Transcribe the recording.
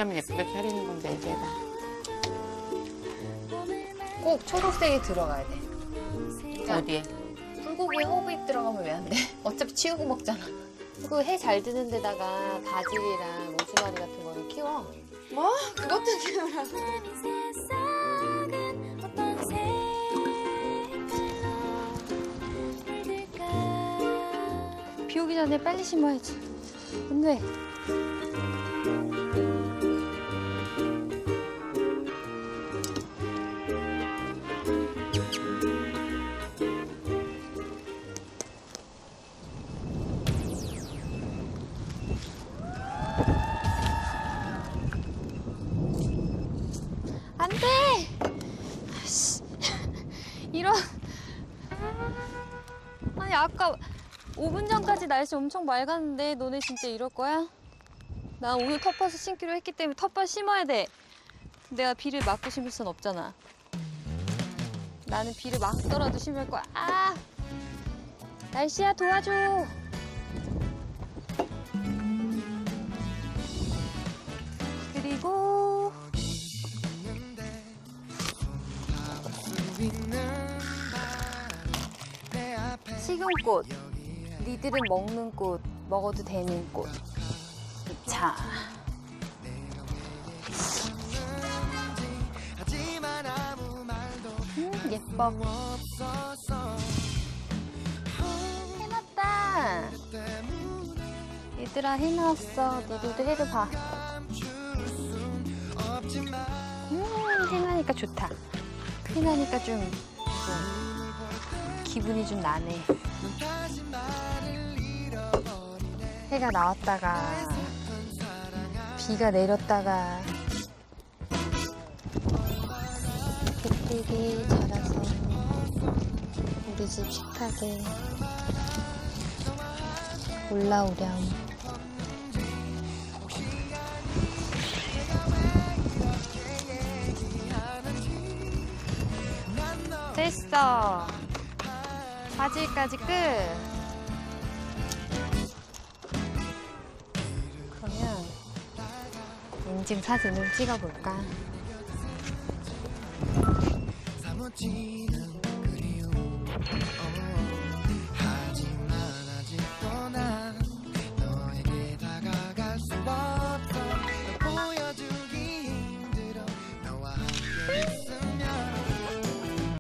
차리려면 예쁘게 차리는 건데 이제다. 꼭 초록색이 들어가야 돼. 어디에? 불고기에 허브잎 들어가면 왜 안 돼? 어차피 치우고 먹잖아. 그 해 잘 드는 데다가 바질이랑 로즈마리 같은 거를 키워. 뭐? 그것도 키우라. 비 오기 전에 빨리 심어야지. 근데 안 돼! 아이씨. 이런. 아니, 아까 5분 전까지 날씨 엄청 맑았는데 너네 진짜 이럴 거야? 나 오늘 텃밭을 심기로 했기 때문에 텃밭 심어야 돼. 내가 비를 맞고 심을 순 없잖아. 나는 비를 맞더라도 심을 거야. 아! 날씨야, 도와줘. 그리고 식용꽃. 니들은 먹는 꽃, 먹어도 되는 꽃. 자. 예뻐. 해놨다. 얘들아, 해놨어. 니들도 해를 봐. 해나니까 좋다. 해나니까 좀 기분이 좀 나네. 해가 나왔다가 비가 내렸다가 객들이 자라서 우리 집 식탁에 올라오렴. 됐어. 바질까지 끝. 그러면 인증 사진을 찍어볼까?